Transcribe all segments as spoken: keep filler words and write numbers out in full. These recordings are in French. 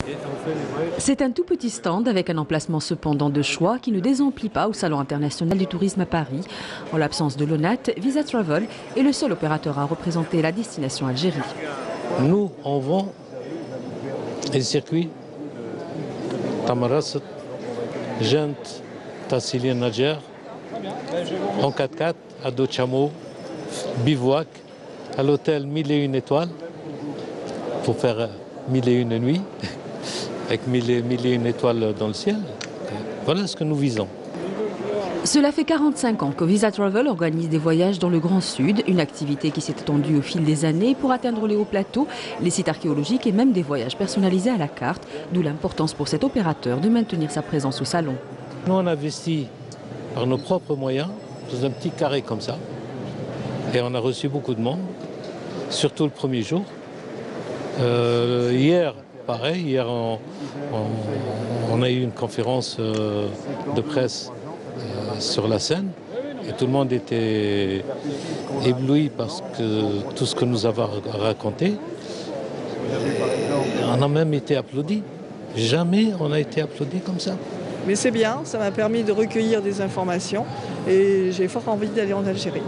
C'est un tout petit stand avec un emplacement cependant de choix qui ne désemplit pas au Salon international du tourisme à Paris. En l'absence de l'O N A T, Visa Travel est le seul opérateur à représenter la destination Algérie. Nous, on vend les circuits Tamarasset, Gent, Tassili Nadjer, en quatre-quatre, à dos de chameau, bivouac, à l'hôtel mille et une étoiles, pour faire mille et une nuits, avec mille et, mille et une étoiles dans le ciel. Voilà ce que nous visons. Cela fait quarante-cinq ans que Visa Travel organise des voyages dans le Grand Sud, une activité qui s'est étendue au fil des années pour atteindre les hauts plateaux, les sites archéologiques et même des voyages personnalisés à la carte, d'où l'importance pour cet opérateur de maintenir sa présence au salon. Nous, on investit par nos propres moyens dans un petit carré comme ça, et on a reçu beaucoup de monde, surtout le premier jour. Euh, hier, pareil, hier on, on, on a eu une conférence euh, de presse euh, sur la scène et tout le monde était ébloui parce que tout ce que nous avons raconté, on a même été applaudi. Jamais on a été applaudi comme ça. Mais c'est bien, ça m'a permis de recueillir des informations et j'ai fort envie d'aller en Algérie.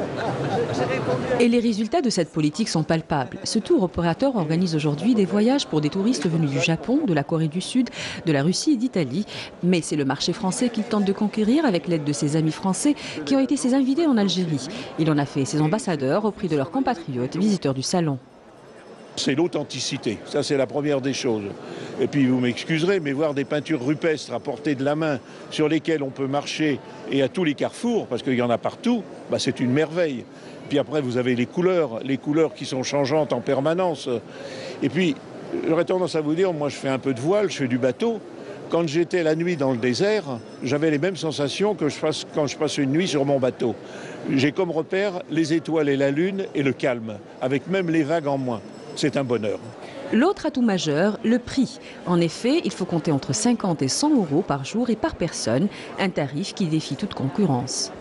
Et les résultats de cette politique sont palpables. Ce tour opérateur organise aujourd'hui des voyages pour des touristes venus du Japon, de la Corée du Sud, de la Russie et d'Italie. Mais c'est le marché français qu'il tente de conquérir avec l'aide de ses amis français qui ont été ses invités en Algérie. Il en a fait ses ambassadeurs au prix de leurs compatriotes visiteurs du salon. C'est l'authenticité, ça c'est la première des choses. Et puis vous m'excuserez, mais voir des peintures rupestres à portée de la main sur lesquelles on peut marcher et à tous les carrefours, parce qu'il y en a partout, bah c'est une merveille. Puis après vous avez les couleurs, les couleurs qui sont changeantes en permanence. Et puis j'aurais tendance à vous dire, moi je fais un peu de voile, je fais du bateau. Quand j'étais la nuit dans le désert, j'avais les mêmes sensations que je fasse quand je passe une nuit sur mon bateau. J'ai comme repère les étoiles et la lune et le calme, avec même les vagues en moins. C'est un bonheur. L'autre atout majeur, le prix. En effet, il faut compter entre cinquante et cent euros par jour et par personne, un tarif qui défie toute concurrence.